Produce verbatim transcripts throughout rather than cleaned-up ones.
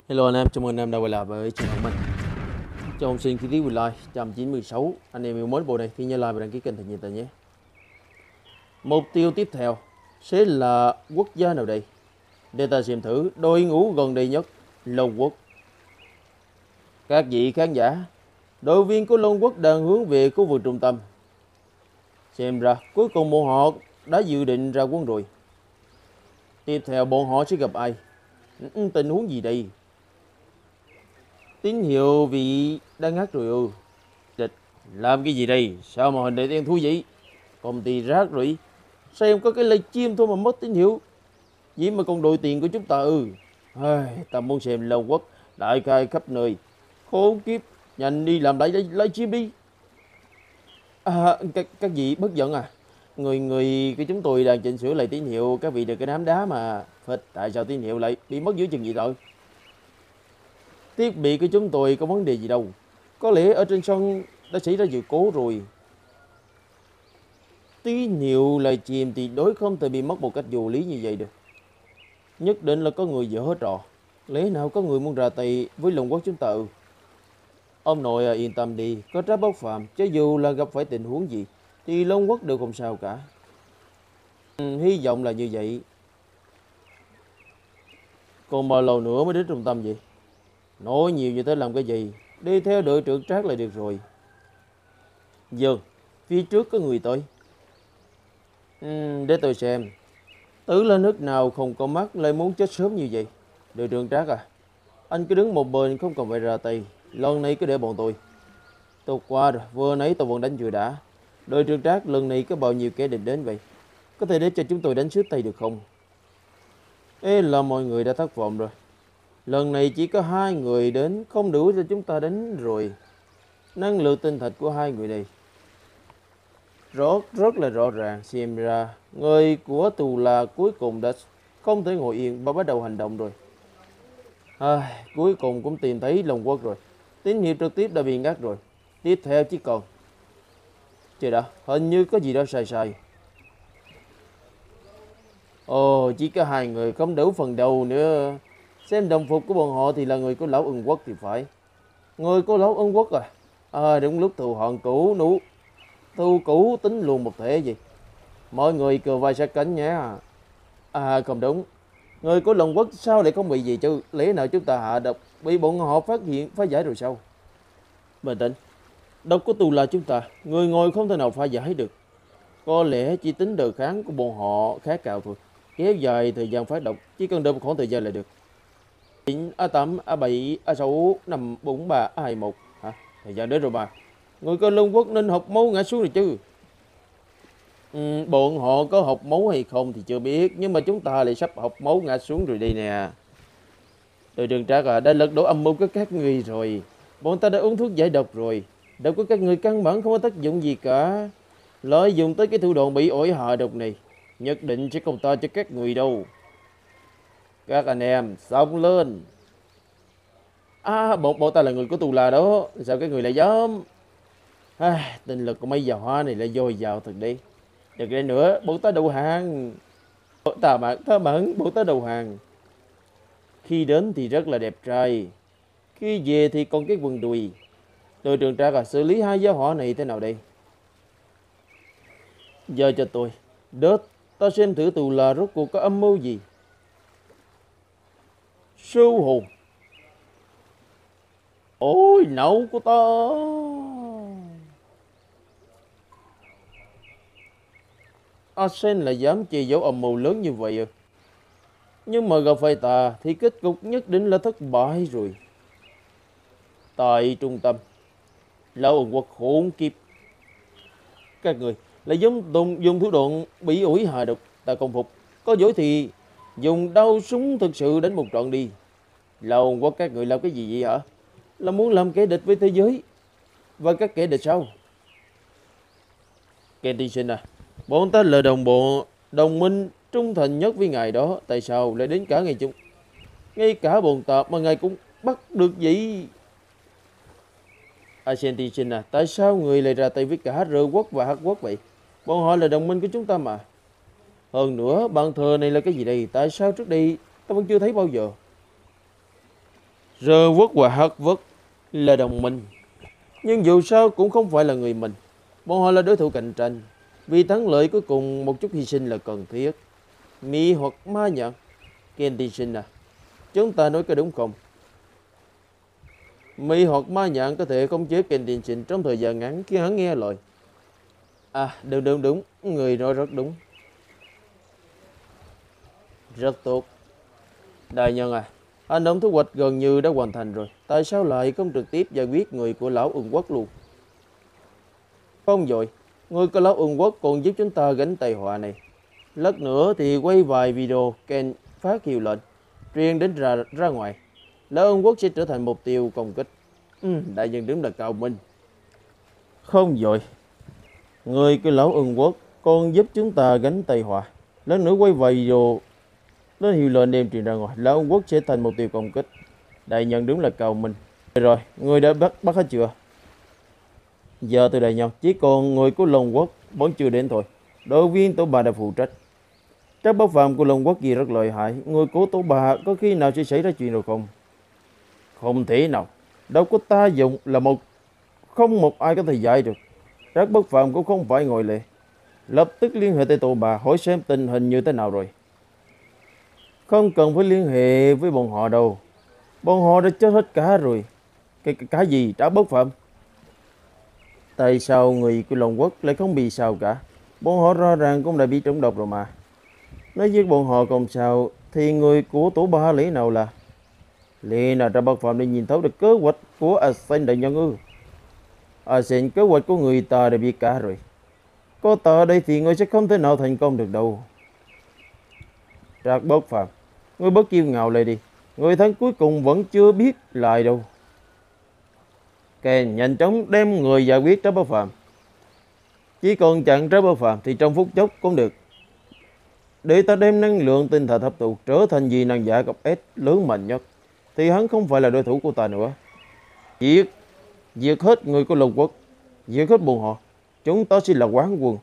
Hello anh em, chào mừng anh em đã quay lại với channel của mình. Cho học sinh khi tí like một trăm chín mươi sáu, anh em yêu mến bộ này thì nhớ like và đăng ký kênh thật nhiệt tình nhé. Mục tiêu tiếp theo sẽ là quốc gia nào đây? Để ta xem thử đội ngũ gần đây nhất, Long Quốc. Các vị khán giả, đội viên của Long Quốc đang hướng về khu vực trung tâm. Xem ra cuối cùng bọn họ đã dự định ra quân rồi. Tiếp theo bọn họ sẽ gặp ai? Tình huống gì đây? Tín hiệu vị đang ngắt rồi ư? Địch, làm cái gì đây? Sao mà hình đại đen thú vị? Công ty rác rưởi. Xem có cái livestream thôi mà mất tín hiệu. Vậy mà còn đổi tiền của chúng ta ư? Ai, ta muốn xem Long Quốc đại khai khắp nơi. Khốn kiếp, nhanh đi làm lại livestream đi. À, các, các vị bất giận à? Người người của chúng tôi đang chỉnh sửa lại tín hiệu, các vị đừng cái đám đá mà. Phật, tại sao tín hiệu lại bị mất giữa chừng gì rồi? Thiết bị của chúng tôi có vấn đề gì đâu. Có lẽ ở trên sân đã xảy ra sự cố rồi. Tín hiệu lại chìm thì đối không thể bị mất một cách vô lý như vậy được. Nhất định là có người dở trò. Lẽ nào có người muốn ra tay với Long Quốc chúng ta ư? Ông nội à, yên tâm đi, có Trác Bất Phàm, cho dù là gặp phải tình huống gì thì Long Quốc đều không sao cả. Ừ, hy vọng là như vậy. Còn bao lâu nữa mới đến trung tâm vậy? Nói nhiều như thế làm cái gì? Đi theo đội trưởng Trác là được rồi. Dừng, phía trước có người tới. Uhm, để tôi xem. Tử là nước nào không có mắt lại muốn chết sớm như vậy? Đội trưởng Trác à, anh cứ đứng một bên không cần phải ra tay. Lần này cứ để bọn tôi. Tôi qua rồi, vừa nãy tôi vẫn đánh chưa đã. Đội trưởng Trác, lần này có bao nhiêu kẻ địch đến vậy? Có thể để cho chúng tôi đánh xứ tay được không? Ê là mọi người đã thất vọng rồi. Lần này chỉ có hai người đến, không đủ cho chúng ta đánh rồi. Năng lượng tinh thạch của hai người này rất rất là rõ ràng. Xem ra người của Tù La cuối cùng đã không thể ngồi yên và bắt đầu hành động rồi. À, cuối cùng cũng tìm thấy Long Quốc rồi. Tín hiệu trực tiếp đã bị ngắt rồi. Tiếp theo chỉ còn trời đã, hình như có gì đó sai sai. Ồ, chỉ có hai người không đủ phần đầu nữa. Xem đồng phục của bọn họ thì là người của lão Ân Quốc thì phải. Người của lão Ân Quốc à? À, đúng lúc thù hận cũ nụ thù cũ tính luôn một thể gì. Mọi người cờ vai sát cánh nhé. À không đúng. Người của Long Quốc sao lại không bị gì chứ? Lẽ nào chúng ta hạ độc bị bọn họ phát hiện phá giải rồi sao? Bình tĩnh. Độc của Tù là chúng ta, người ngồi không thể nào phá giải được. Có lẽ chỉ tính đời kháng của bọn họ khá cao thôi. Kéo dài thời gian phát độc, chỉ cần đợi một khoảng thời gian là được. A tám, A bảy, A sáu, năm, bốn, ba, A hai, một. Hả? Thời gian đến rồi mà. Người có Long Quốc nên học máu ngã xuống rồi chứ. Ừ, bọn họ có học máu hay không thì chưa biết. Nhưng mà chúng ta lại sắp học máu ngã xuống rồi đây nè. Đội trưởng Trác à, đã lật đổ âm mưu của các người rồi. Bọn ta đã uống thuốc giải độc rồi. Độc của các người căn bản không có tác dụng gì cả. Lợi dụng tới cái thủ đoạn bị ổi hạ độc này, nhất định sẽ không ta cho các người đâu. Các anh em, xông lên. À, bọn, bọn ta là người của Tù La đó. Sao các người lại dám? À, tinh lực của mấy già hoa này lại dồi dào thật đi. Được đây nữa, bọn ta đầu hàng. Bọn ta mãn, ta mãn, bọn ta đầu hàng. Khi đến thì rất là đẹp trai. Khi về thì còn cái quần đùi. Đội trưởng Trác à, xử lý hai gia hỏa này thế nào đây? Giờ cho tôi. Đớt, ta xem thử Tù La rốt cuộc có âm mưu gì. Sư hồn. Ôi, nậu của ta. Asen là dám che giấu âm mưu lớn như vậy à? Nhưng mà gặp phải ta thì kết cục nhất định là thất bại rồi. Tại trung tâm, lão Ân Quốc khốn kiếp. Các người lại giống dùng, dùng thủ đoạn bị ủi hạ độc, ta không phục. Có dối thì dùng đau súng thực sự đánh một trận đi. Lão Ân Quốc các người làm cái gì vậy hả? Là muốn làm kẻ địch với thế giới và các kẻ địch sao? Ken tiên sinh à, bọn ta là đồng bộ, đồng minh trung thành nhất với ngài đó. Tại sao lại đến cả ngày chung? Ngay cả bọn ta mà ngài cũng bắt được vậy? Asen tiên sinh à, tại sao người lại ra tay với cả Rơ Quốc và Hắc Quốc vậy? Bọn họ là đồng minh của chúng ta mà. Hơn nữa, bàn thờ này là cái gì đây? Tại sao trước đây ta vẫn chưa thấy bao giờ? Rơ Quốc và Hắc Quốc là đồng minh, nhưng dù sao cũng không phải là người mình. Bọn họ là đối thủ cạnh tranh. Vì thắng lợi cuối cùng một chút hy sinh là cần thiết. Mỹ hoặc ma nhẫn. Ken tiên sinh à, chúng ta nói có đúng không? Mỹ hoặc ma nhẫn có thể khống chế Ken tiên sinh trong thời gian ngắn khi hắn nghe lời. À, đúng đúng đúng, người nói rất đúng. Rất tốt. Đại nhân à, hành động thu hoạch gần như đã hoàn thành rồi. Tại sao lại không trực tiếp giải quyết người của lão Ưng Quốc luôn? Không rồi, người của lão Ưng Quốc còn giúp chúng ta gánh tai họa này. Lát nữa thì quay vài video Ken phát hiệu lệnh, truyền đến ra, ra ngoài. Lão Ưng Quốc sẽ trở thành mục tiêu công kích. Ừ, đại nhân đúng là cao minh. Không rồi, người của lão Ưng Quốc còn giúp chúng ta gánh tai họa. Lát nữa quay vài video nó hiệu lệnh đem truyền ra ngoài, lão Ưng Quốc sẽ thành mục tiêu công kích. Đại nhân đúng là cao minh. Rồi, người đã bắt bắt hết chưa? Giờ từ đại nhân chỉ còn người của Long Quốc vẫn chưa đến thôi. Đội viên tổ bà đã phụ trách. Các bất phàm của Long Quốc gì rất lợi hại. Người của tổ bà có khi nào sẽ xảy ra chuyện rồi không? Không thể nào. Đâu có ta dụng là một không một ai có thể giải được. Các bất phàm cũng không phải ngoại lệ. Lập tức liên hệ tới tổ bà hỏi xem tình hình như thế nào rồi. Không cần phải liên hệ với bọn họ đâu. Bọn họ đã chết hết cả rồi. Cái, cái, cái gì trả bất phạm? Tại sao người của Long Quốc lại không bị sao cả? Bọn họ rõ ràng cũng đã bị trúng độc rồi mà. Nói với bọn họ không sao thì người của tổ ba lý nào là lẽ nào trả bất phạm để nhìn thấu được kế hoạch của Asen đại nhân ư? Asen kế hoạch của người ta đã biết cả rồi. Có ta ở đây thì người sẽ không thể nào thành công được đâu. Trác bất phạm, người bất kiêu ngạo lại đi. Người thắng cuối cùng vẫn chưa biết lại đâu. Ken nhanh chóng đem người giải quyết Trác bất phạm. Chỉ còn chặn Trác bất phạm thì trong phút chốc cũng được. Để ta đem năng lượng tinh thần hấp thụ trở thành dị năng giả cấp S lớn mạnh nhất, thì hắn không phải là đối thủ của ta nữa. Giết, giết hết người của Long Quốc, giết hết bọn họ. Chúng ta sẽ là quán quân.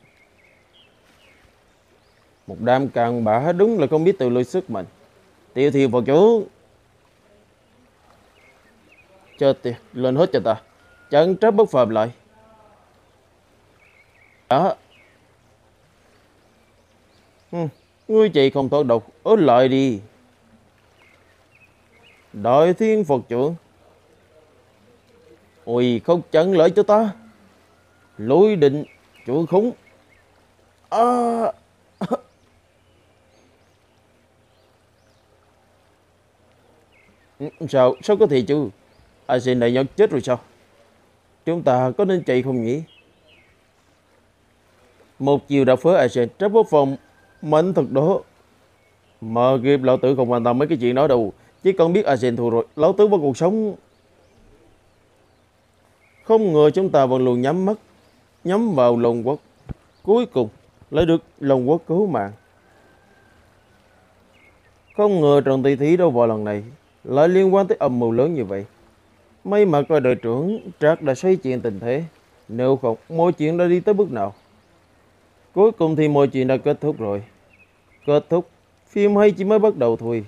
Một đám càn bã đúng là không biết tự lượng sức mạnh. Tiểu thiền vào chỗ. Chết tiệt, lên hết cho ta. Chặn Trác bất phàm lại. Đó. Hừm, ngươi chạy không thoát độc, ở lại đi. Đại thiên Phật trưởng. Ôi, không chặn lại cho ta. Lối định, trưởng khống. À... Sao, sao có thể chứ? Asen đại nhân chết rồi sao? Chúng ta có nên chạy không nhỉ? Một chiều đã phớ Asen, Trác bất phàm mạnh thật đó. Mà kịp lão tử không quan tâm mấy cái chuyện đó đâu. Chỉ cần biết Asen thua rồi, lão tử vẫn còn sống. Không ngờ chúng ta vẫn luôn nhắm mắt, nhắm vào Long Quốc. Cuối cùng lại được Long Quốc cứu mạng. Không ngờ trận tỷ thí đâu vào lần này lại liên quan tới âm mưu lớn như vậy. May mà coi đội trưởng Trác đã xoay chuyện tình thế. Nếu không, mọi chuyện đã đi tới bước nào. Cuối cùng thì mọi chuyện đã kết thúc rồi. Kết thúc, phim hay chỉ mới bắt đầu thôi.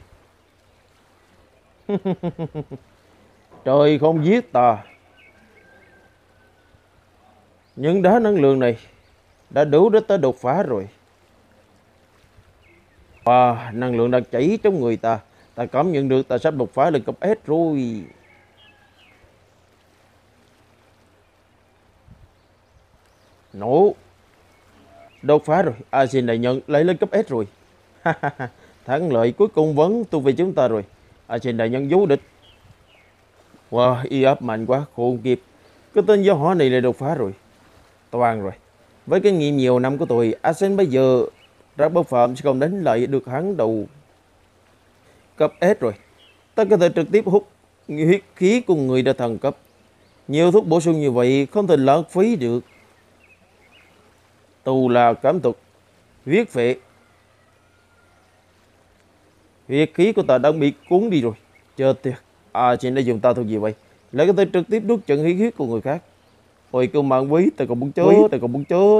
Trời không giết ta. Những đá năng lượng này đã đủ để ta đột phá rồi. Và năng lượng đang chảy trong người ta. Ta cảm nhận được ta sắp đột phá lên cấp S rồi. Nổ. Đột phá rồi. Asen đại nhân lại lên cấp S rồi. Thắng lợi cuối cùng vẫn thuộc về chúng ta rồi. Asen đại nhân vô địch. Wow, y áp mạnh quá, khôn kịp. Cái tên giáo hỏa này lại đột phá rồi. Toàn rồi. Với kinh nghiệm nhiều năm của tôi, Asen bây giờ Trác bất phàm sẽ không đánh lại được hắn đầu. Cấp S rồi. Ta có thể trực tiếp hút huyết khí của người đã thần cấp. Nhiều thuốc bổ sung như vậy không thể lãng phí được. Tù là cảm tục. Huyết phệ. Huyết khí của ta đang bị cuốn đi rồi. Chết tiệt. À, chị đã dùng ta thuộc gì vậy? Lại có thể trực tiếp đút trận huyết huyết của người khác. Ôi cơ mạng quý, ta còn muốn chết, ta còn muốn chết.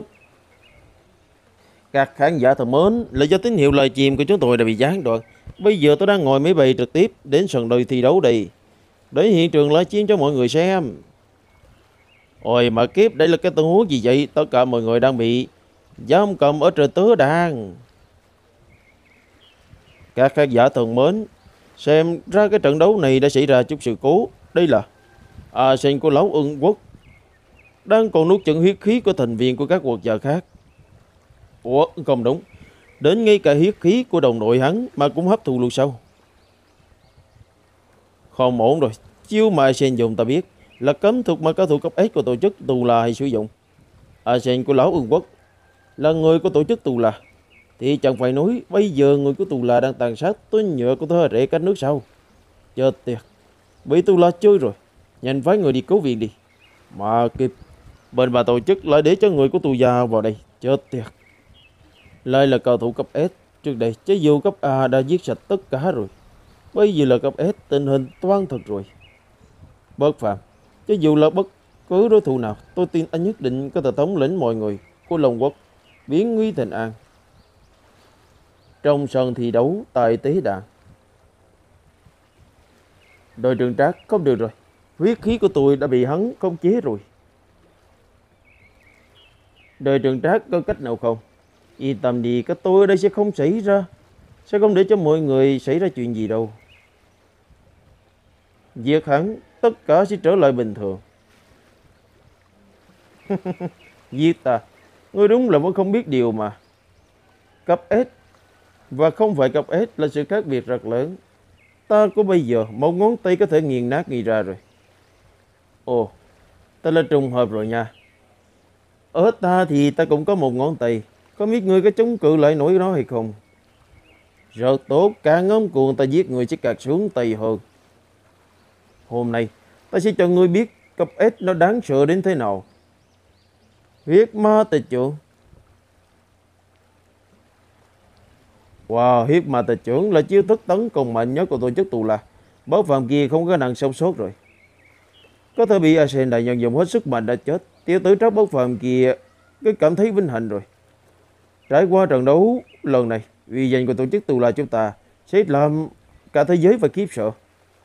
Các khán giả thân mến, là do tín hiệu live stream của chúng tôi đã bị gián đoạn. Bây giờ tôi đang ngồi máy bay trực tiếp đến sân đôi thi đấu đây. để hiện trường lại chiến cho mọi người xem. Ôi mà kiếp, đây là cái tình huống gì vậy? Tất cả mọi người đang bị giam cầm ở trên tứ đàn. Các khán giả thân mến, xem ra cái trận đấu này đã xảy ra chút sự cố. Đây là Arsen của Lão Ưng Quốc đang còn nuốt chửng huyết khí của thành viên của các quốc gia khác. Ủa, không đúng, đến ngay cả huyết khí của đồng đội hắn mà cũng hấp thụ luôn sao? Không ổn rồi. Chiêu mà Arsen dùng ta biết là cấm thuật mà cao thủ cấp S của tổ chức Tù La hay sử dụng. Arsen của Lão Ưng Quốc là người của tổ chức Tù La, thì chẳng phải nói bây giờ người của Tù La đang tàn sát tôi nhựa của thế hệ cách nước sau. Chết tiệt, bị Tù La chơi rồi. Nhanh phái người đi cứu viện đi. Mà kịp, bên bà tổ chức lại để cho người của Tù Gia vào đây. Chết tiệt. Lại là cao thủ cấp S. Trước đây chế dù cấp A đã giết sạch tất cả rồi, bây giờ là cấp S, tình hình toan thật rồi. Bất Phàm, cho dù là bất cứ đối thủ nào, tôi tin anh nhất định có thể thống lĩnh mọi người của Long Quốc biến nguy thành an. Trong sân thi đấu tại Tế Đàn, đội trưởng Trác, không được rồi, huyết khí của tôi đã bị hắn khống chế rồi. Đội trưởng Trác có cách nào không? Yên tâm đi, cái tôi ở đây sẽ không xảy ra, sẽ không để cho mọi người xảy ra chuyện gì đâu. Giết hắn, tất cả sẽ trở lại bình thường. Giết ta, ngươi đúng là vẫn không biết điều mà. Cấp S và không phải cấp S là sự khác biệt rất lớn. Ta có bây giờ một ngón tay có thể nghiền nát ngươi ra rồi. Ồ, ta là trùng hợp rồi nha. Ở ta thì ta cũng có một ngón tay, có biết ngươi có chống cự lại nổi đó hay không? Rất tốt, càng ngông cuồng ta giết người sẽ càng xuống tay hơn. Hôm nay ta sẽ cho ngươi biết cấp S nó đáng sợ đến thế nào. Huyết ma tịch trưởng. Wow, huyết ma tịch trưởng là chiêu thức tấn công mạnh nhất của tổ chức Tù La. Bất Phàm kia không có khả năng sống sót rồi. Có thể bị Arsen đại nhân dùng hết sức mạnh đã chết. Tiểu tử Trác Bất Phàm kia cứ cảm thấy vinh hạnh rồi. Trải qua trận đấu lần này, uy danh của tổ chức Tù La chúng ta sẽ làm cả thế giới phải khiếp sợ.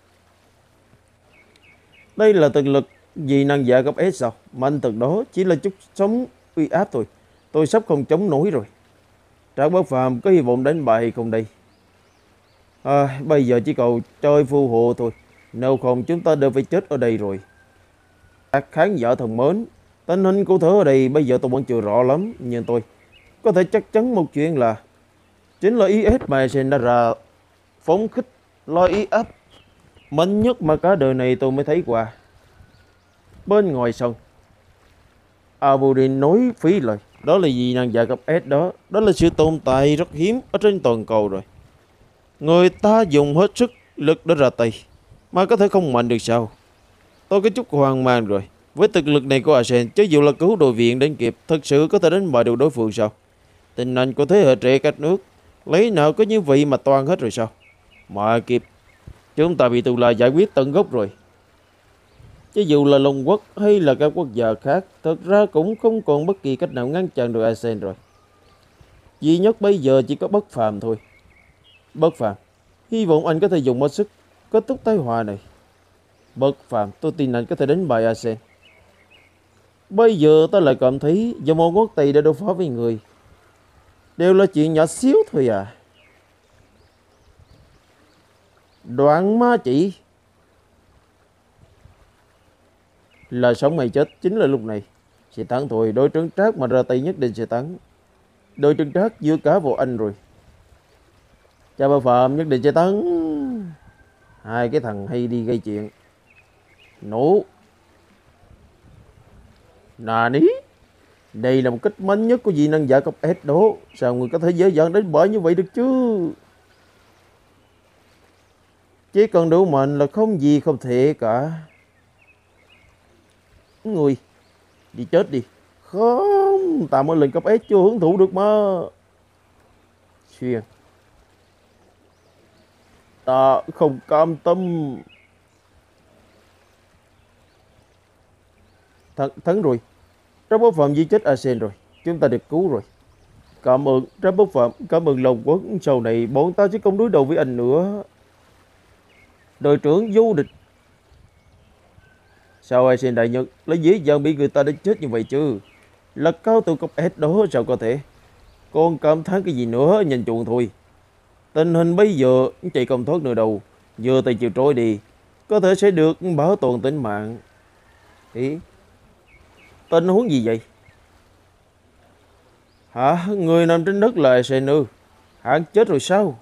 Đây là thực lực dị năng giả cấp S sao? Mạnh thật đó chỉ là chút sống uy áp thôi. Tôi sắp không chống nổi rồi. Trác Bất Phàm có hy vọng đánh bại hay không đây? À, bây giờ chỉ cầu trời phù hộ thôi. Nếu không chúng ta đều phải chết ở đây rồi. Các khán giả thân mến, tình hình cụ thể ở đây bây giờ tôi vẫn chưa rõ lắm, nhưng tôi có thể chắc chắn một chuyện là chính là i ét mà Arsen đã ra phóng khích lôi ý áp mạnh nhất mà cả đời này tôi mới thấy qua. Bên ngoài sân, Abudin nói phí lời. Đó là gì năng giả cấp S đó. Đó là sự tồn tại rất hiếm ở trên toàn cầu rồi. Người ta dùng hết sức lực để ra tay mà có thể không mạnh được sao? Tôi có chút hoang mang rồi. Với thực lực này của Arsen, chứ dù là cứu đội viện đến kịp, thật sự có thể đánh bại được đối phương sao? Tình anh của thế hệ trẻ cách nước, lấy nào có như vậy mà toan hết rồi sao? Mà kịp, chúng ta bị Tù La giải quyết tận gốc rồi. Chứ dù là Long Quốc hay là các quốc gia khác, thật ra cũng không còn bất kỳ cách nào ngăn chặn được Arsen rồi. Duy nhất bây giờ chỉ có Bất Phàm thôi. Bất Phàm, hy vọng anh có thể dùng hết sức kết thúc tai họa này. Bất Phàm, tôi tin anh có thể đánh bại Arsen. Bây giờ ta lại cảm thấy do một ngón tay để đối phó với người đều là chuyện nhỏ xíu thôi à. Đoạn ma chỉ là sống hay chết chính là lúc này. Sẽ thắng thôi, đội trưởng Trác mà ra tay nhất định sẽ thắng. Đội trưởng Trác dựa cả vào anh rồi. Cha Ba Phạm nhất định sẽ thắng. Hai cái thằng hay đi gây chuyện. Nổ. Nà ní. Đây là một cách mạnh nhất của dị năng giả cấp S đó. Sao người có thể dễ dàng đánh bại như vậy được chứ? Chỉ cần đủ mạnh là không gì không thể cả. Người đi chết đi. Không, ta mới lên cấp S chưa hưởng thụ được mà. Xuyên. Ta không cam tâm. Thắng, thắng rồi. Trác Bất Phàm giết chết Arsen rồi. Chúng ta được cứu rồi. Cảm ơn Trác Bất Phàm. Cảm ơn Long Quốc. Sau này bọn ta sẽ không đối đầu với anh nữa. Đội trưởng vô địch Sao ai xin đại nhân lấy dễ dàng bị người ta đánh chết như vậy chứ? Là cao thủ cấp S đó sao có thể? Còn cảm thán cái gì nữa, nhanh chuộng thôi. Tình hình bây giờ chạy không thoát nữa đâu. Vừa tay chịu trói đi, có thể sẽ được bảo toàn tính mạng. Ý, tình huống gì vậy? Hả? Người nằm trên đất là Asen ư? Hắn chết rồi sao?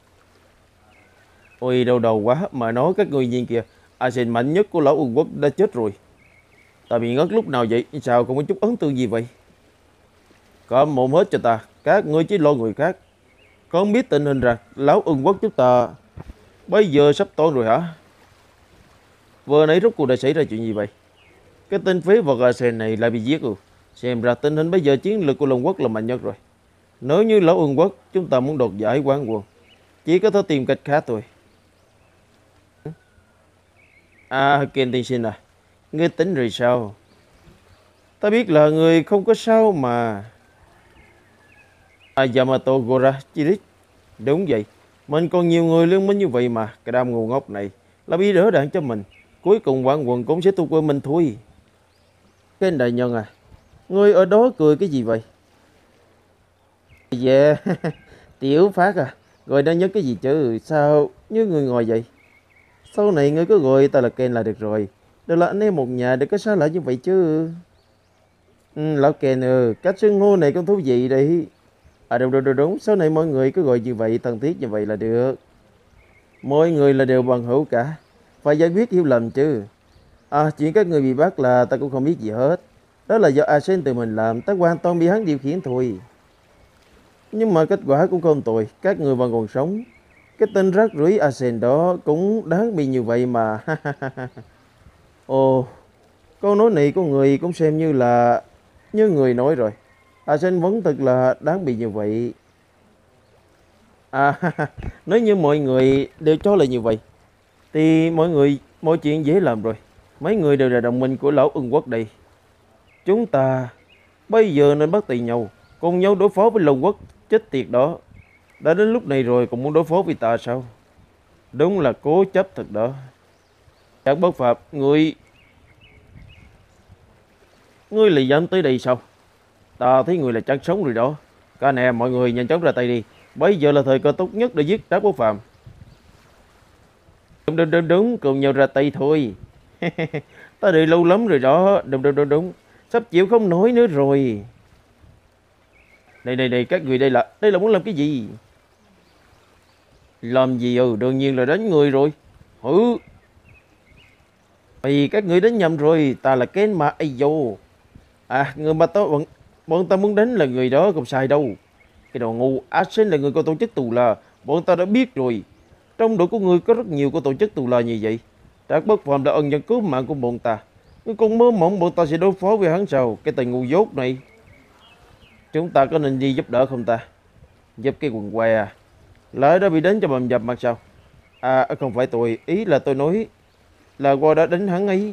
Ôi đau đầu quá, mà nói các người nhìn kìa, Asen mạnh nhất của lão Ưng Quốc đã chết rồi. Ta bị ngất lúc nào vậy? Sao không có chút ấn tượng gì vậy? Câm mồm hết cho ta, các ngươi chỉ lo người khác. Con biết tình hình rằng lão Ưng Quốc chúng ta bây giờ sắp toan rồi hả? Vừa nãy rốt cuộc đã xảy ra chuyện gì vậy? Cái tên phế vật Asen này lại bị giết rồi. Xem ra tình hình bây giờ chiến lược của Long Quốc là mạnh nhất rồi. Nếu như lão Ưng Quốc chúng ta muốn đoạt giải quán quân, chỉ có thể tìm cách khác thôi. À, Ken tiên sinh à, ngươi tính rồi sao? Ta biết là người không có sao mà. À, Yamato Gora Chirit. Đúng vậy, mình còn nhiều người liên minh như vậy mà. Cái đám ngu ngốc này là bị đỡ đạn cho mình. Cuối cùng quán quân cũng sẽ thuộc về mình thôi. Ken đại nhân à, ngươi ở đó cười cái gì vậy? Dạ, yeah. Tiểu Phát à, gọi đã nhớ cái gì chứ? Sao như người ngồi vậy? Sau này ngươi cứ gọi ta là Ken là được rồi. Đều là anh em một nhà, đừng có xa lạ như vậy chứ. Ừ, lão Ken ơi, cách xưng hô này cũng thú vị đấy. À đúng đúng đúng đúng, sau này mọi người cứ gọi như vậy, thân thiết như vậy là được. Mọi người là đều bằng hữu cả, phải giải quyết hiểu lầm chứ. À, chuyện các người bị bắt là ta cũng không biết gì hết. Đó là do Asen tự mình làm, ta hoàn toàn bị hắn điều khiển thôi. Nhưng mà kết quả cũng không tồi, các người vẫn còn sống. Cái tên rác rưởi Asen đó cũng đáng bị như vậy mà. Ồ, câu nói này của người cũng xem như là như người nói rồi. Asen vẫn thật là đáng bị như vậy. À, nếu như mọi người đều cho là như vậy, thì mọi người, mọi chuyện dễ làm rồi. Mấy người đều là đồng minh của lão Ưng Quốc đây. Chúng ta bây giờ nên bắt tay nhau, cùng nhau đối phó với Long Quốc chết tiệt đó. Đã đến lúc này rồi còn muốn đối phó với ta sao? Đúng là cố chấp thật đó. Các bất phạm, ngươi... Ngươi lại dám tới đây sao? Ta thấy người là chắc sống rồi đó. Các anh em mọi người nhanh chóng ra tay đi. Bây giờ là thời cơ tốt nhất để giết Trác Bất Phàm. Đúng đúng đúng đúng, cùng nhau ra tay thôi. Ta đợi lâu lắm rồi đó. Đúng đúng đúng đúng, sắp chịu không nổi nữa rồi. Này này này, các người đây là đây là muốn làm cái gì? Làm gì? Ừ, đương nhiên là đánh người rồi. Ừ. Vì các người đánh nhầm rồi, ta là Ken mà. Ây dô. À, người mà tao bọn, bọn ta muốn đánh là người đó, không sai đâu. Cái đồ ngu, Asen là người có tổ chức tù là, bọn ta đã biết rồi. Trong đội của ngươi có rất nhiều của tổ chức tù là như vậy. Trác Bất Phàm đã ân nhân cứu mạng của bọn ta. Ngươi còn mơ mộng bọn ta sẽ đối phó với hắn sao? Cái tên ngu dốt này. Chúng ta có nên đi giúp đỡ không ta? Giúp cái quần què à? Lại đã bị đánh cho bầm dập mặt sao? À không phải tôi, ý là tôi nói là qua đã đánh hắn ấy.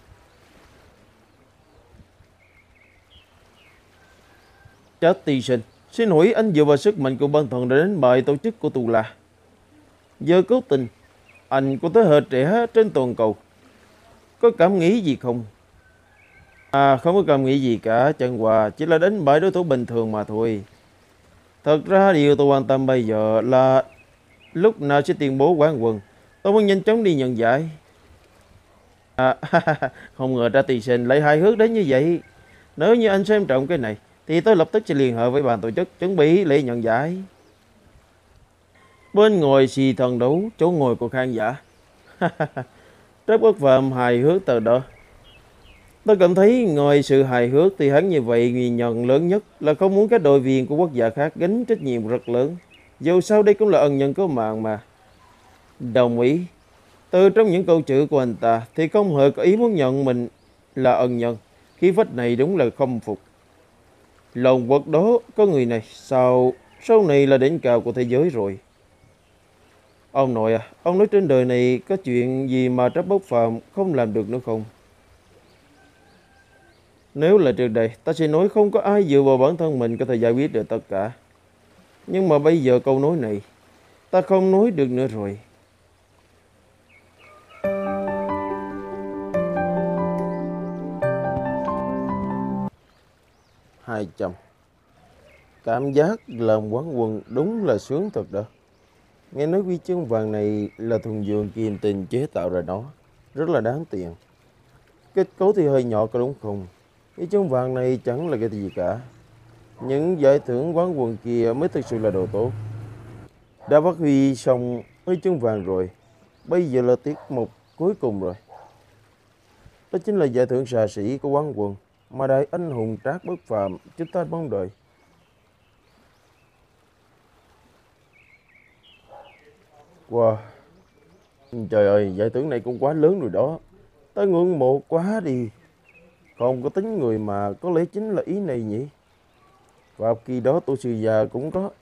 Chết tì sinh, xin hỏi anh dựa vào sức mạnh của bản thân để đánh bại tổ chức của tù là. Giờ cố tình, anh của thế hệ trẻ trên toàn cầu, có cảm nghĩ gì không? À không có cảm nghĩ gì cả, chẳng qua chỉ là đánh bại đối thủ bình thường mà thôi. Thật ra điều tôi quan tâm bây giờ là lúc nào sẽ tuyên bố quán quân. Tôi muốn nhanh chóng đi nhận giải. À, không ngờ ra tì sinh lại hài hước đến như vậy. Nếu như anh xem trọng cái này, thì tôi lập tức sẽ liên hệ với ban tổ chức chuẩn bị lễ nhận giải. Bên ngồi xì thần đấu, chỗ ngồi của khán giả. Rất bất phàm hài hước từ đó. Tôi cảm thấy ngoài sự hài hước thì hắn như vậy nguyên nhân lớn nhất là không muốn các đội viên của quốc gia khác gánh trách nhiệm rất lớn. Dù sao đây cũng là ân nhân cứu mạng mà. Đồng ý. Từ trong những câu chữ của anh ta thì không hề có ý muốn nhận mình là ân nhân. Khí phách này đúng là không phục. Lòng vật đó có người này sao sau này là đỉnh cao của thế giới rồi. Ông nội à, ông nói trên đời này có chuyện gì mà Trác Bất Phàm không làm được nữa không? Nếu là trước đây, ta sẽ nói không có ai dựa vào bản thân mình có thể giải quyết được tất cả. Nhưng mà bây giờ câu nói này, ta không nói được nữa rồi. hai trăm. Cảm giác làm quán quân đúng là sướng thật đó. Nghe nói huy chương vàng này là thuần dương Kim Tinh chế tạo ra nó, rất là đáng tiền. Kết cấu thì hơi nhỏ có đúng không? Huy chương vàng này chẳng là cái gì cả. Những giải thưởng quán quân kia mới thực sự là đồ tốt. Đã phát huy xong huy chương vàng rồi, bây giờ là tiết mục cuối cùng rồi. Đó chính là giải thưởng xa sĩ của quán quân mà đại anh hùng Trác Bất Phàm chúng ta mong đợi. Wow, trời ơi, giải thưởng này cũng quá lớn rồi đó. Ta ngưỡng mộ quá đi. Không có tính người mà có lẽ chính là ý này nhỉ. Và khi đó tổ sư già cũng có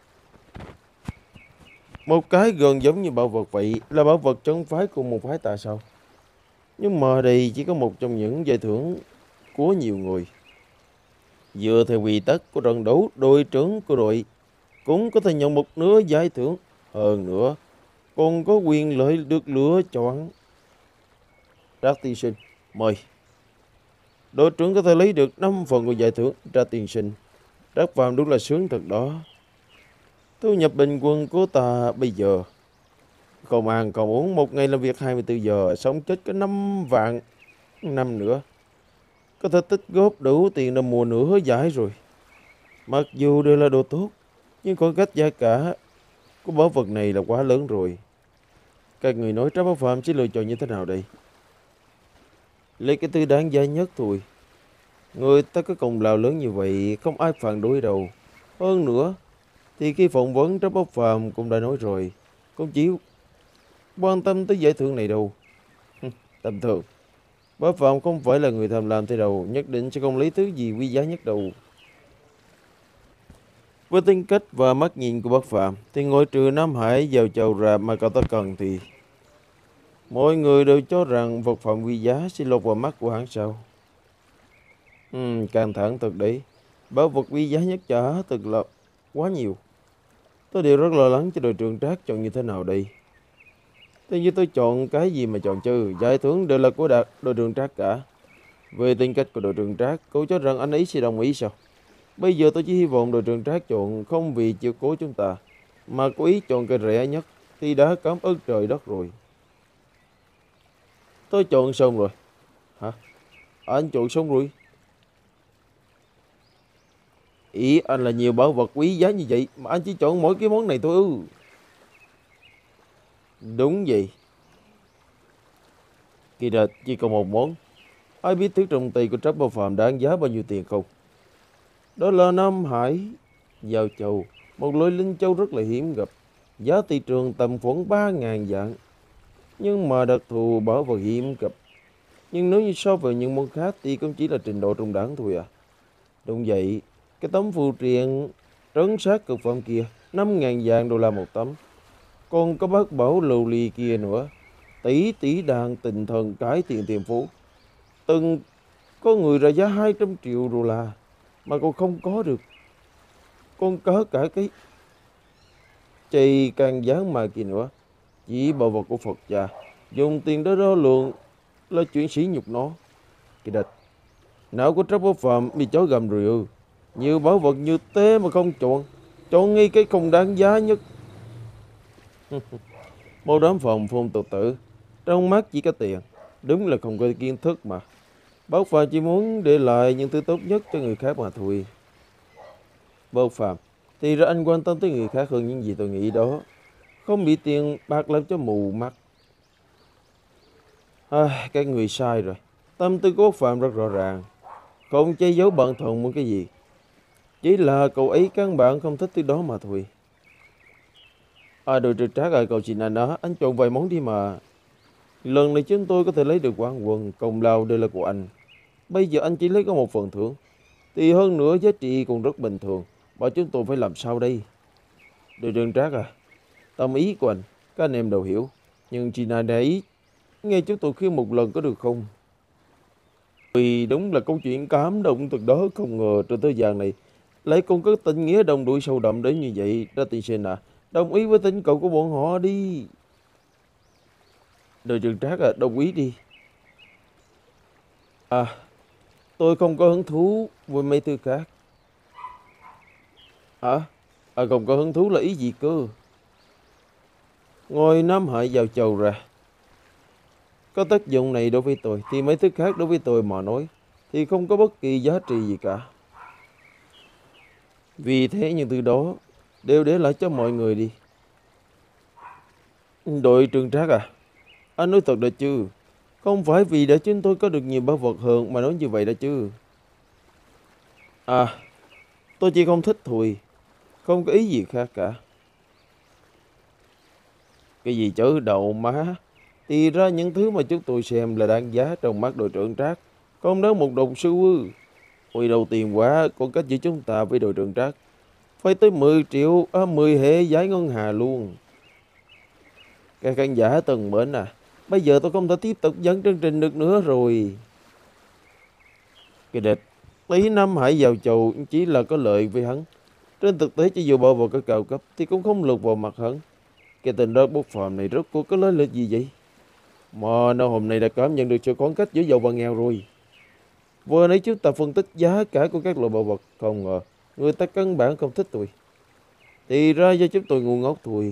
một cái gần giống như bảo vật vậy, là bảo vật chống phái của một phái ta sao? Nhưng mà đây chỉ có một trong những giải thưởng của nhiều người. Dựa theo quy tắc của trận đấu, đội trưởng của đội cũng có thể nhận một nửa giải thưởng. Hơn nữa, còn có quyền lợi được lựa chọn. Trác tiên sinh, mời. Đội trưởng có thể lấy được năm phần của giải thưởng. Trác tiên sinh, Trác Phàm đúng là sướng thật đó. Thu nhập bình quân của ta bây giờ không ăn còn uống, một ngày làm việc hai mươi tư giờ, sống chết có năm vạn năm nữa. Có thể tích góp đủ tiền để mua nửa giải rồi. Mặc dù đều là đồ tốt, nhưng khoảng cách giá cả của bảo vật này là quá lớn rồi. Các người nói Trác Bất Phàm sẽ lựa chọn như thế nào đây? Lấy cái thứ đáng giá nhất thôi. Người ta có công lao lớn như vậy, không ai phản đối đâu. Hơn nữa, thì khi phỏng vấn Trác Bất Phàm cũng đã nói rồi, không chỉ quan tâm tới giải thưởng này đâu. Tầm thường, Bất Phàm không phải là người tham lam thế đâu, nhất định sẽ không lấy thứ gì quý giá nhất đâu. Với tính cách và mắt nhìn của Bất Phàm, thì ngoại trừ Nam Hải vào chầu ra mà cậu ta cần thì mọi người đều cho rằng vật phẩm quý giá sẽ lọt vào mắt của hắn sao? Ừ, căng thẳng thật đấy. Bảo vật quý giá nhất chả thật là quá nhiều. Tôi đều rất lo lắng cho đội trưởng Trác chọn như thế nào đây. Thế như tôi chọn cái gì mà chọn chứ, giải thưởng đều là của đạt đội trưởng Trác cả. Về tính cách của đội trưởng Trác, cậu cho rằng anh ấy sẽ đồng ý sao? Bây giờ tôi chỉ hy vọng đội trưởng Trác chọn không vì chiều cố chúng ta, mà cố ý chọn cái rẻ nhất thì đã cảm ơn trời đất rồi. Tôi chọn xong rồi. Hả? Anh chọn xong rồi? Ý anh là nhiều bảo vật quý giá như vậy mà anh chỉ chọn mỗi cái món này thôi ư? Đúng vậy. Kỳ thật chỉ còn một món. Ai biết thứ trong tay của Trác Bất Phàm đáng giá bao nhiêu tiền không? Đó là Nam Hải Giao Châu, một loại linh châu rất là hiếm gặp. Giá thị trường tầm khoảng ba ngàn vạn. Nhưng mà đặc thù bảo vật hiếm gặp. Nhưng nếu như so với những món khác thì cũng chỉ là trình độ trung đẳng thôi à. Đúng vậy, cái tấm phù triện trấn sát cực phẩm kia, năm ngàn vạn đô la một tấm. Còn có bác bảo lưu ly kia nữa, tỷ tỷ đàn tình thần cải thiện tiền phú. Từng có người ra giá hai trăm triệu đô la mà còn không có được. Còn có cả cái chày càng dáng mà kia nữa. Chỉ bảo vật của Phật già, dùng tiền đó đo lượng là chuyện sỉ nhục nó. Kỳ địch, não của Trác Bất Phàm bị chó gầm rồi ư? Nhiều bảo vật như thế mà không chọn, chọn ngay cái không đáng giá nhất. Một đám phòng phun tự tử, trong mắt chỉ có tiền, đúng là không có kiến thức mà. Bất Phàm chỉ muốn để lại những thứ tốt nhất cho người khác mà thôi. Bất Phàm, thì ra anh quan tâm tới người khác hơn những gì tôi nghĩ đó. Không bị tiền bạc làm cho mù mắt. À, cái người sai rồi. Tâm tư của Bất Phàm rất rõ ràng, không che giấu bản thân muốn cái gì. Chỉ là cậu ấy căn bản không thích thứ đó mà thôi. À, đội trưởng Trác à, cậu xin anh đó, anh chọn vài món đi mà. Lần này chúng tôi có thể lấy được quán quân, công lao đều là của anh. Bây giờ anh chỉ lấy có một phần thưởng, thì hơn nữa giá trị còn rất bình thường. Bảo chúng tôi phải làm sao đây? Đội trưởng Trác à, tâm ý của anh, các anh em đều hiểu. Nhưng chị này để ý, nghe chúng tôi khuyên một lần có được không? Vì đúng là câu chuyện cảm động thật đó, không ngờ trên thế gian này lại còn có tình nghĩa đồng đội sâu đậm đến như vậy. Ra tiên sinh à, đồng ý với tính cậu của bọn họ đi. Đội trưởng Trác à, đồng ý đi. À, tôi không có hứng thú với mấy thứ khác. À, à không có hứng thú là ý gì cơ? Ngôi Nam Hải vào chầu ra. Có tác dụng này đối với tôi, thì mấy thứ khác đối với tôi mà nói, thì không có bất kỳ giá trị gì cả. Vì thế những thứ đó, đều để lại cho mọi người đi. Đội trưởng Trác à, anh nói thật đã chứ? Không phải vì để chúng tôi có được nhiều bảo vật hơn mà nói như vậy đã chứ? À, tôi chỉ không thích thôi, không có ý gì khác cả. Cái gì chứ đậu má? Thì ra những thứ mà chúng tôi xem là đáng giá trong mắt đội trưởng Trác, không đáng một đồng xu ư? Ôi đầu tiền quá, còn cách giữa chúng ta với đội trưởng Trác phải tới mười triệu, à, mười hệ giải ngân hà luôn. Các khán giả từng mến à, bây giờ tôi không thể tiếp tục dẫn chương trình được nữa rồi. Cái địch, Lý Nam Hải vào chầu chỉ là có lợi với hắn. Trên thực tế, cho dù bao vào cái cao cấp thì cũng không lượt vào mặt hắn. Cái tình đó bốc phàm này rốt cuộc có lấy lịch gì vậy? Mà nó hôm nay đã cảm nhận được sự khoảng cách giữa giàu và nghèo rồi. Vừa nãy chúng ta phân tích giá cả của các loại bảo vật, không ngờ người ta căn bản không thích tôi. Thì ra do chúng tôi ngu ngốc thôi.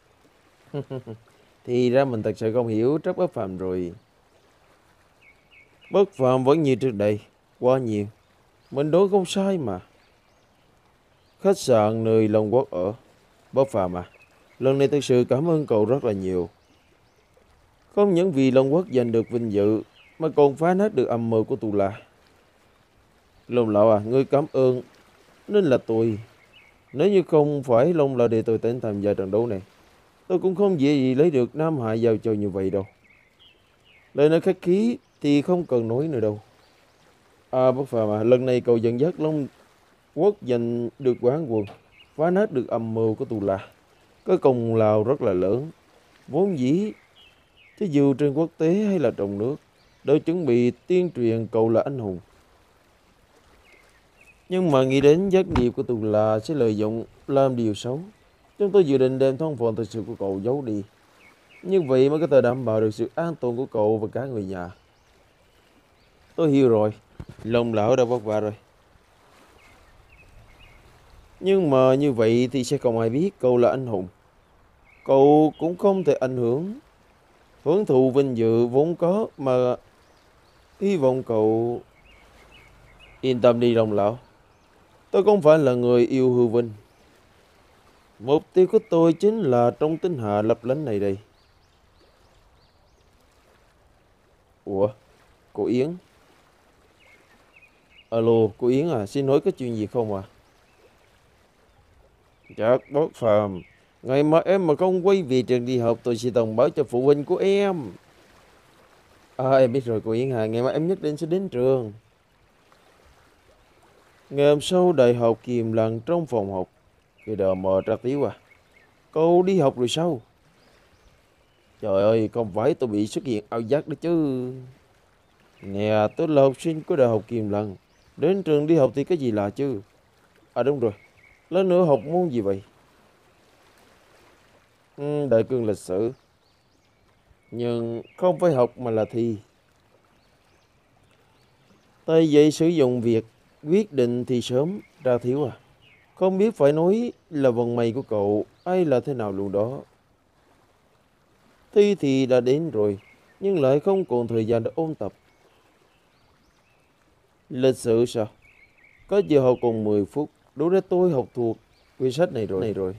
Thì ra mình thật sự không hiểu Trác Bất Phàm rồi. Bất Phàm vẫn như trước đây, quá nhiều. Mình đoán không sai mà. Khách sạn nơi Long Quốc ở. Bất Phàm à, lần này thực sự cảm ơn cậu rất là nhiều. Không những vì Long Quốc giành được vinh dự, mà còn phá nát được âm mưu của Tù La. Long Lão à, ngươi cảm ơn nên là tôi. Nếu như không phải Long Lão để tôi đến tham gia trận đấu này, tôi cũng không dễ gì lấy được Nam Hạ giao cho như vậy đâu. Lời nói khách khí thì không cần nói nữa đâu. À Bất Phàm à, lần này cậu dẫn dắt Long Quốc giành được quán quân, phá nát được âm mưu của Tù La, có công lao rất là lớn. Vốn dĩ, chứ dù trên quốc tế hay là trong nước, đều chuẩn bị tuyên truyền cậu là anh hùng. Nhưng mà nghĩ đến giấc nghiệp của Tù La sẽ lợi dụng làm điều xấu, chúng tôi dự định đem thân phận thực sự của cậu giấu đi. Như vậy mới có thể đảm bảo được sự an toàn của cậu và cả người nhà. Tôi hiểu rồi, Long Lão đã vất vả rồi. Nhưng mà như vậy thì sẽ không ai biết cậu là anh hùng. Cậu cũng không thể ảnh hưởng hưởng thụ vinh dự vốn có mà. Hy vọng cậu yên tâm đi Long Lão. Tôi không phải là người yêu hư vinh. Mục tiêu của tôi chính là trong tinh hà lấp lánh này đây. Ủa, cô Yến? Alo, cô Yến à, xin hỏi có chuyện gì không à? Chắc Bất Phàm, ngày mà em mà không quay về trường đi học tôi sẽ thông báo cho phụ huynh của em. À em biết rồi cô Yến à, ngày mai em nhất định sẽ đến trường. Ngày hôm sau đại học Kiềm Lặng trong phòng học. Cái đờ mờ ra Tiếu à, cô đi học rồi sao? Trời ơi, không phải tôi bị xuất hiện ảo giác đó chứ. Nè, tôi là học sinh của đại học Kiềm Lặng. Đến trường đi học thì cái gì lạ chứ? À đúng rồi, lớn nữa học môn gì vậy? Ừ, đại cương lịch sử. Nhưng không phải học mà là thi. Tại vậy sử dụng việc quyết định thì sớm ra Thiếu à. Không biết phải nói là vận may của cậu hay là thế nào luôn đó. Thi thì đã đến rồi, nhưng lại không còn thời gian để ôn tập. Lịch sử sao? Có giờ học còn mười phút, đủ để tôi học thuộc quyển sách này rồi. Này rồi.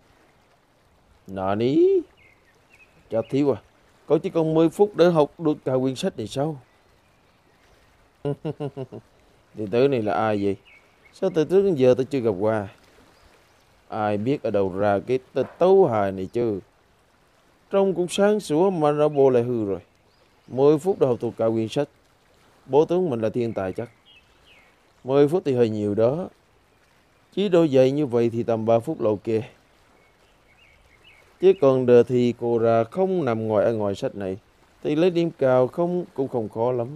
Nà ní. Chà Thiếu à, cậu chỉ còn mười phút để học được cả quyển sách này sao? Tiểu tử này là ai vậy? Sao từ trước đến giờ tôi chưa gặp qua? Ai biết ở đâu ra cái tịch tấu hài này chứ? Trông cũng sáng sủa mà não bộ lại hư rồi. Mười phút để học thuộc cả quyển sách. Bố tướng mình là thiên tài chắc. Mười phút thì hơi nhiều đó. Chỉ đôi giày như vậy thì tầm ba phút là ok. Chứ còn đề thì cô ra không nằm ngoài ở ngoài sách này thì lấy điểm cao không cũng không khó lắm.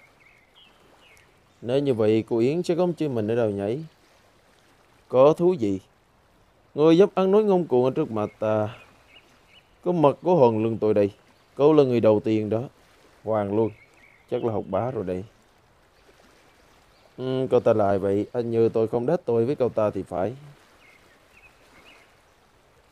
Nếu như vậy cô Yến sẽ không chơi mình ở đâu nhảy. Có thú gì? Người dám ăn nói ngông cuồng ở trước mặt ta. Có mặt của Hoàng Lương tôi đây. Cậu là người đầu tiên đó. Hoàng luôn. Chắc là học bá rồi đây. Ừ, cậu ta lại vậy. Anh như tôi không đắc tội với cậu ta thì phải.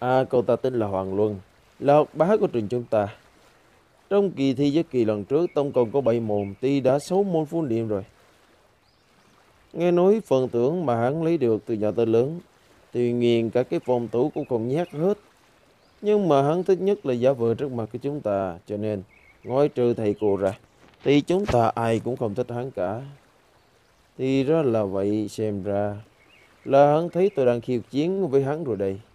À, cậu ta tên là Hoàng Luân, là học bá của trường chúng ta. Trong kỳ thi với kỳ lần trước, tổng cộng có bảy môn, thì đã sáu môn full điểm rồi. Nghe nói phần thưởng mà hắn lấy được từ nhỏ tới lớn, tuy nhiên cả cái phòng thủ cũng không nhát hết. Nhưng mà hắn thích nhất là giả vờ trước mặt của chúng ta, cho nên ngoại trừ thầy cô ra, thì chúng ta ai cũng không thích hắn cả. Thì ra là vậy, xem ra là hắn thấy tôi đang khiêu chiến với hắn rồi đây.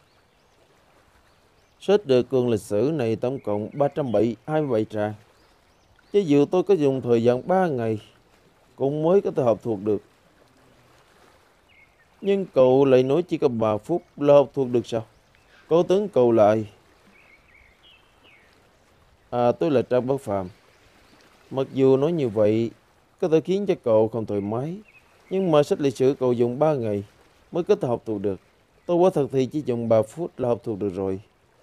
Sách đề cương lịch sử này tổng cộng ba trăm hai mươi bảy trang. Chứ dù tôi có dùng thời gian ba ngày cũng mới có thể học thuộc được. Nhưng cậu lại nói chỉ có ba phút là học thuộc được sao? Cậu tưởng cậu lại. À, tôi là Trang Bất Phàm. Mặc dù nói như vậy có thể khiến cho cậu không thoải mái, nhưng mà sách lịch sử cậu dùng ba ngày mới có thể học thuộc được. Tôi quả thật thì chỉ dùng ba phút là học thuộc được rồi.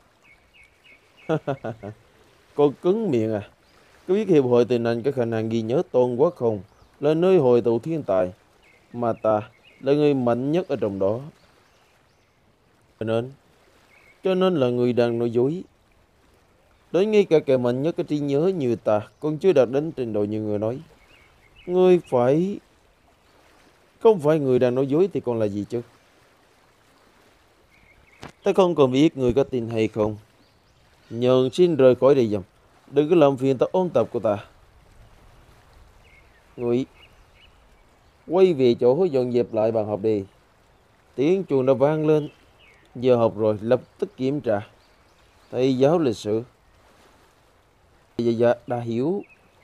Con cứng miệng à? Có biết Hiệp hội Tình Anh có khả năng ghi nhớ toàn quốc không? Là nơi hội tụ thiên tài, mà ta là người mạnh nhất ở trong đó. Cho nên, cho nên là người đang nói dối. Đến ngay cả kẻ mạnh nhất có trí nhớ như ta còn chưa đạt đến trình độ như người nói. Người phải... Không phải người đang nói dối thì còn là gì chứ? Ta không còn biết người có tin hay không. Nhờ xin rời khỏi đây dùm. Đừng có làm phiền ta ôn tập của ta. Người quay về chỗ dọn dẹp lại bàn học đi. Tiếng chuông đã vang lên. Giờ học rồi, lập tức kiểm tra. Thầy giáo lịch sử. Dạ dạ, đã hiểu.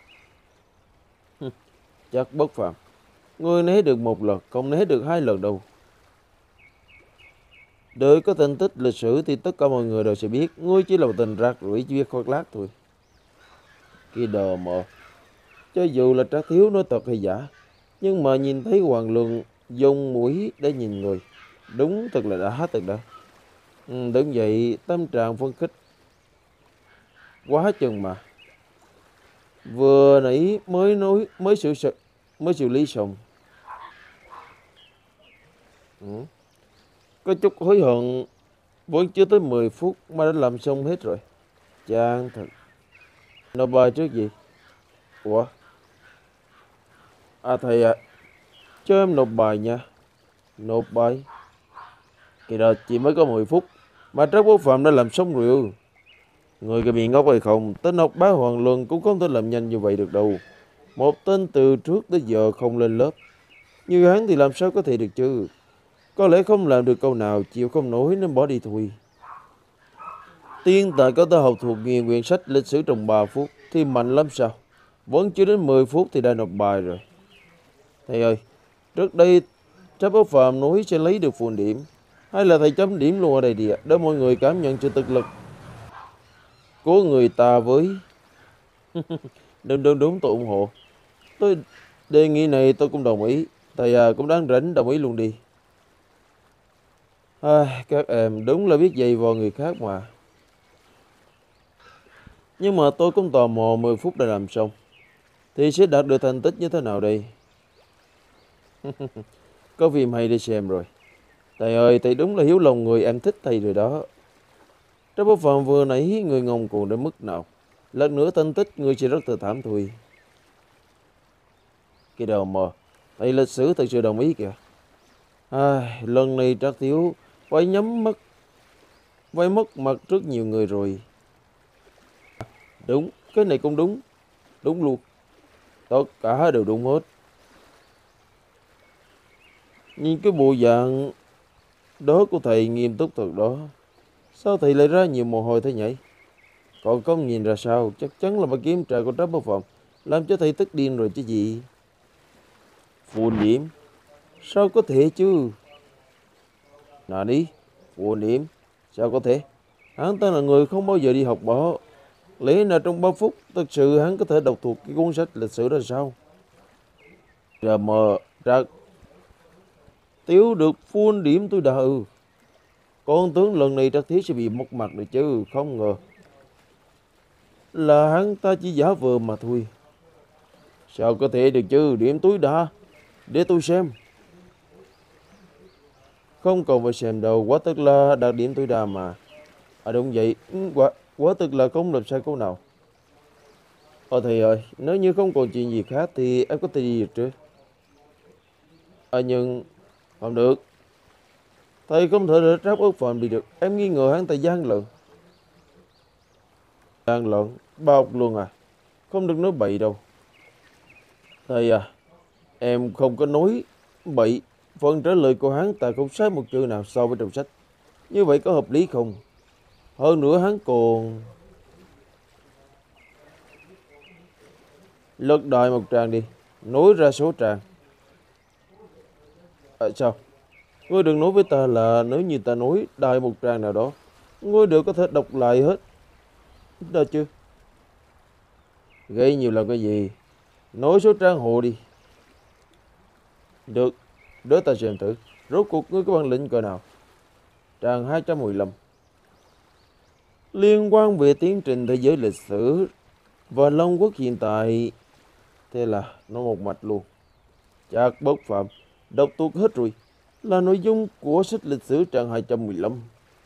Chắc Bất Phàm, ngươi né được một lần, không né được hai lần đâu. Đợi có thành tích lịch sử thì tất cả mọi người đều sẽ biết ngươi chỉ là một tình rác rưởi chỉ biết khoác lác thôi. Cái đồ mờ. Cho dù là Trác Thiếu nói thật hay giả, nhưng mà nhìn thấy Hoàng Luân dùng mũi để nhìn người, đúng thật là đã thật đó. Ừ, đúng vậy, tâm trạng phân khích quá chừng mà. Vừa nãy mới nói mới xử mới xử lý xong. Ừ. Có chút hối hận, vẫn chưa tới mười phút mà đã làm xong hết rồi. Chán thật. Nộp bài trước gì? Ủa? À thầy ạ, à, cho em nộp bài nha. Nộp bài? Kỳ đó chỉ mới có mười phút mà Trác Quốc Phạm đã làm xong rồi. Người cái miệng ngốc hay không, tên học bá Hoàng Luân cũng không thể làm nhanh như vậy được đâu. Một tên từ trước tới giờ không lên lớp như hắn thì làm sao có thể được chứ? Có lẽ không làm được câu nào, chịu không nổi nên bỏ đi thôi. Tiên tài có thể học thuộc nghiền quyển sách lịch sử trong ba phút thì mạnh lắm sao? Vẫn chưa đến mười phút thì đã nộp bài rồi. Thầy ơi, trước đây Trác Bất Phàm nói sẽ lấy được full điểm, hay là thầy chấm điểm luôn ở đây đi ạ, để mọi người cảm nhận sự thực lực của người ta với. Đúng đúng đúng, tôi ủng hộ. Tôi đề nghị này tôi cũng đồng ý. Thầy à, cũng đáng rảnh đồng ý luôn đi. À, các em đúng là biết dày vò người khác mà. Nhưng mà tôi cũng tò mò mười phút đã làm xong thì sẽ đạt được thành tích như thế nào đây? Có phim hay để xem rồi. Thầy ơi, thầy đúng là hiếu lòng người, em thích thầy rồi đó. Trong bộ phận vừa nãy người ngông cuồng đến mức nào, lần nữa thành tích người sẽ rất là thảm thôi. Cái đầu mờ, thầy lịch sử thật sự đồng ý kìa. À, lần này Trác Thiếu phải nhắm mắt, phải mất mặt trước nhiều người rồi. Đúng, cái này cũng đúng. Đúng luôn. Tất cả đều đúng hết. Nhìn cái bộ dạng đó của thầy nghiêm túc thật đó. Sao thầy lại ra nhiều mồ hôi thế nhỉ? Còn không nhìn ra sao, chắc chắn là bài kiểm tra của Trác Bất Phàm làm cho thầy tức điên rồi chứ gì. Full điểm? Sao có thể chứ? Nào đi, full điểm? Sao có thể? Hắn ta là người không bao giờ đi học bỏ. Lẽ nào trong ba phút thật sự hắn có thể đọc thuộc cái cuốn sách lịch sử đó sao? Giờ mờ Trác Thiếu được full điểm tôi đã ừ. Con tướng lần này Trác Thiếu sẽ bị mất mặt rồi chứ, không ngờ là hắn ta chỉ giả vờ mà thôi. Sao có thể được chứ, điểm tối đa. Để tôi xem. Không còn phải xem đâu, quả thực là đặc điểm tối đa mà. À đúng vậy, ừ, quả, quả thực là không làm sai câu nào. Ờ thầy ơi, nếu như không còn chuyện gì khác thì em có thể đi được chứ. À nhưng, không được. Thầy không thể để tráp ước phạm đi được. Em nghi ngờ hắn ta gian lận. Gian lận, bao luôn à. Không được nói bậy đâu. Thầy à, em không có nói bậy. Phần trả lời của hắn ta không sai một chữ nào so với trong sách. Như vậy có hợp lý không? Hơn nữa hắn còn... Lật đòi một tràng đi. Nói ra số tràng. À, sao? Ngươi đừng nói với ta là nếu như ta nói đòi một tràng nào đó, ngươi đều có thể đọc lại hết. Được chưa? Gây nhiều lần cái gì? Nói số trang hộ đi. Được, để ta xem thử. Rốt cuộc ngươi có bản lĩnh cỡ nào? Trang hai trăm mười lăm. Liên quan về tiến trình thế giới lịch sử và Long Quốc hiện tại. Thế là nó một mạch luôn. Chắc bất phạm. Đọc tuột hết rồi. Là nội dung của sách lịch sử trang hai trăm mười lăm.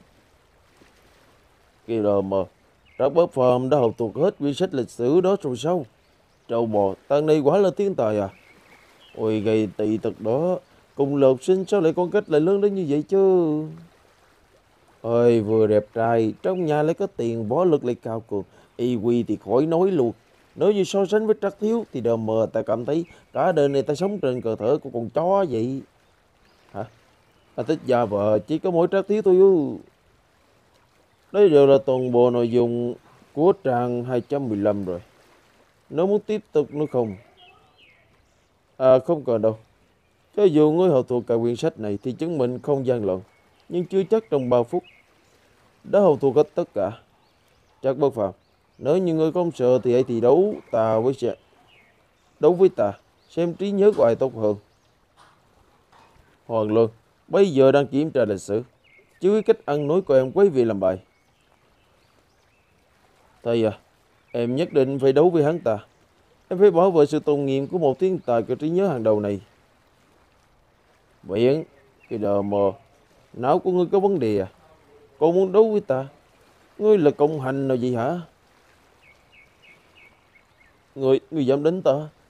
Kìa đờ mờ. Chắc bất phạm đã học thuộc hết quyển sách lịch sử đó rồi sao? Trâu bò, tàng này quả là thiên tài à? Ôi gây tị thật đó. Cùng là học sinh sao lại con cách lại lớn đến như vậy chứ? Ôi vừa đẹp trai, trong nhà lại có tiền, võ lực lại cao cường, y quy thì khỏi nói luôn. Nếu như so sánh với Trắc Thiếu thì đờ mờ ta cảm thấy cả đời này ta sống trên cơ thể của con chó vậy. Hả? Ta thích gia vợ chỉ có mỗi Trắc Thiếu thôi ư? Đây đều là toàn bộ nội dung của trang hai trăm mười lăm rồi. Nếu muốn tiếp tục nữa không? À không cần đâu. Cho dù ngươi học thuộc cả quyển sách này thì chứng minh không gian lận. Nhưng chưa chắc trong ba phút đã học thuộc hết tất cả. Chắc bất phàm. Nếu như ngươi không sợ thì hãy thi đấu ta với sẽ đấu với ta. Xem trí nhớ của ai tốt hơn. Hoàng Luân, bây giờ đang kiểm tra lịch sử. Chú ý cách ăn nói của em quấy vị làm bài. Thầy à, em nhất định phải đấu với hắn ta. Em phải bảo vệ sự tôn nghiêm của một thiên tài có trí nhớ hàng đầu này. Biển, cái đờ mờ, não của ngươi có vấn đề à? Còn muốn đấu với ta? Ngươi là cộng hành nào vậy hả? Ngươi, ngươi dám đánh ta?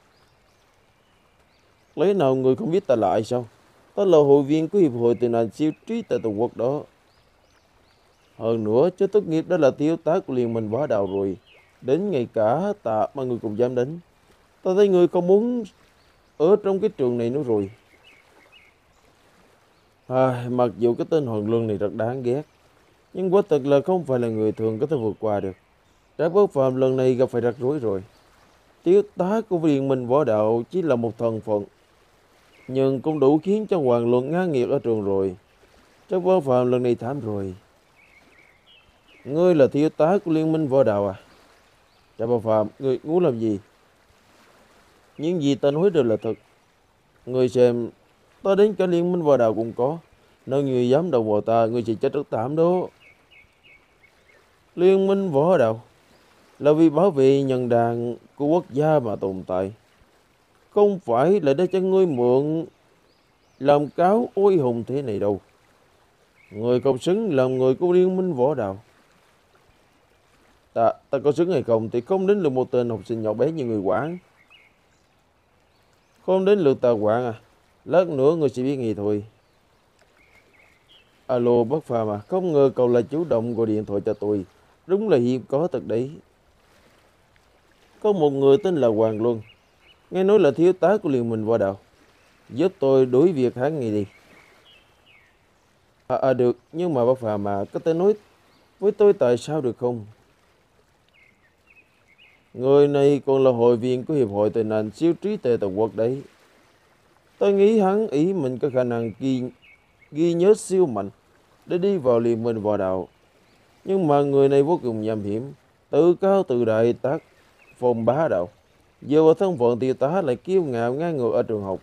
Lẽ nào ngươi không biết ta là ai sao? Ta là hội viên của Hiệp hội Tệ nạn siêu trí tại Tổ quốc đó. Hơn nữa, cho tốt nghiệp đã là thiếu tá của Liên minh Võ Đạo rồi. Đến ngày cả ta mà ngươi cũng dám đánh. Ta thấy ngươi không muốn ở trong cái trường này nữa rồi. À, mặc dù cái tên Hoàng Luân này rất đáng ghét, nhưng quả thật là không phải là người thường có thể vượt qua được. Trái bất phàm lần này gặp phải rắc rối rồi. Thiếu tá của Liên minh Võ Đạo chỉ là một thần phận, nhưng cũng đủ khiến cho Hoàng Luân ngang nghiệt ở trường rồi. Trái bất phàm lần này thảm rồi. Ngươi là thiếu tá của Liên minh Võ Đạo à? Trái bất phàm, ngươi muốn làm gì? Những gì ta nói đều là thật. Ngươi xem, ta đến cả Liên minh Võ Đạo cũng có. Nếu ngươi dám đầu vào ta, ngươi sẽ chết rất thảm đó. Liên minh Võ Đạo là vì bảo vệ nhân đàn của quốc gia mà tồn tại. Không phải là để cho ngươi mượn làm cáo oai hùng thế này đâu. Người không xứng làm người của Liên minh Võ Đạo. Ta, ta có xứng hay không thì không đến lượt một tên học sinh nhỏ bé như người quản. Không đến lượt ta quản à? Lát nữa người sẽ biết ngay thôi. Alo bác Phàm à, không ngờ cậu là chủ động gọi điện thoại cho tôi. Đúng là hiếm có thật đấy. Có một người tên là Hoàng Luân, nghe nói là thiếu tá của Liên minh Võ Đạo. Giúp tôi đuổi việc hắn ngay đi. À, à được, nhưng mà bác Phàm mà có thể nói với tôi tại sao được không? Người này còn là hội viên của Hiệp hội Tệ nạn siêu trí tuệ toàn quốc đấy. Tôi nghĩ hắn ý mình có khả năng ghi, ghi nhớ siêu mạnh để đi vào Liên minh Võ Đạo. Nhưng mà người này vô cùng nham hiểm, tự cao tự đại tác phong bá đạo. Giờ vào thân phận tiêu tá lại kiêu ngạo ngang ngược ở trường học.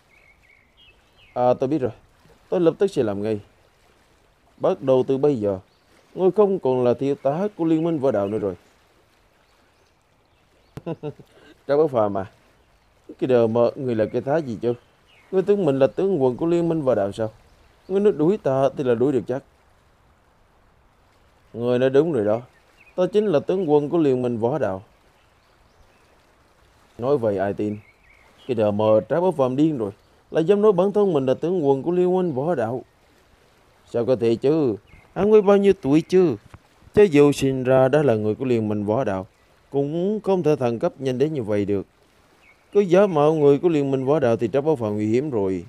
À tôi biết rồi, tôi lập tức sẽ làm ngay. Bắt đầu từ bây giờ, ngươi không còn là thiếu tá của Liên minh Võ Đạo nữa rồi. Cháu bác Phàm mà, cái đời mơ người là cái thá gì chứ? Ngươi tưởng mình là tướng quân của Liên minh Võ Đạo sao? Ngươi nói đuổi ta thì là đuổi được chắc. Người nói đúng rồi đó. Ta chính là tướng quân của Liên minh võ đạo. Nói vậy ai tin? Cái đờ mờ Trác Bất Phàm điên rồi. Lại dám nói bản thân mình là tướng quân của Liên minh võ đạo. Sao có thể chứ? Hắn mới bao nhiêu tuổi chứ? Chứ dù sinh ra đã là người của Liên minh võ đạo, cũng không thể thăng cấp nhanh đến như vậy được. Cứ giả mạo người của Liên minh võ đạo thì Trác Bất Phàm nguy hiểm rồi.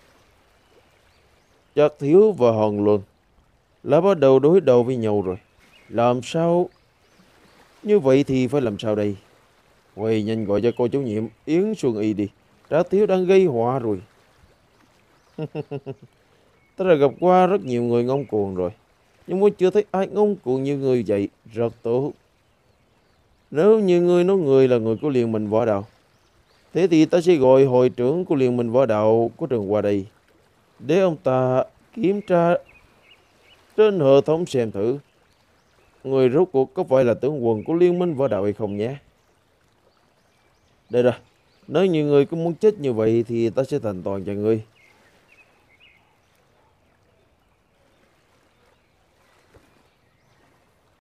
Trác Thiếu và Hòn Luân đã bắt đầu đối đầu với nhau rồi. Làm sao? Như vậy thì phải làm sao đây? Quay nhanh gọi cho cô chủ nhiệm Yến Xuân Y đi. Trác Thiếu đang gây họa rồi. Ta đã gặp qua rất nhiều người ngông cuồng rồi, nhưng mà chưa thấy ai ngông cuồng như người vậy. Rất tốt. Nếu như ngươi nói người là người của Liên minh võ đạo, thế thì ta sẽ gọi hội trưởng của Liên minh võ đạo của trường qua đây, để ông ta kiểm tra trên hệ thống xem thử người rốt cuộc có phải là tướng quân của Liên minh võ đạo hay không nhé. Đây rồi, nếu như người có muốn chết như vậy thì ta sẽ thành toàn cho ngươi.